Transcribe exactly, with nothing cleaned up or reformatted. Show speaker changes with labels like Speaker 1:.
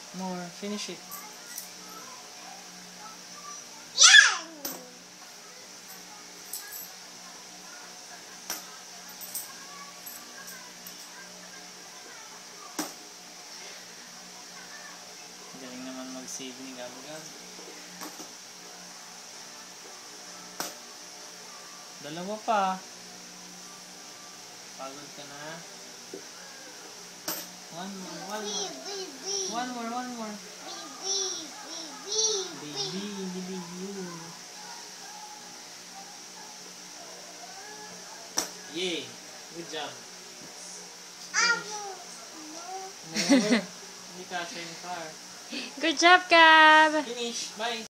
Speaker 1: More. Finish it. Galing naman mag-save ni Gab-Gab. Dalawa pa. Pagod ka na. One more, one more. One more, one more. Baby, baby, you. Yay! Good job. More. Hindi ka sa yung car.
Speaker 2: Good job, Gab!
Speaker 1: Finish. Bye.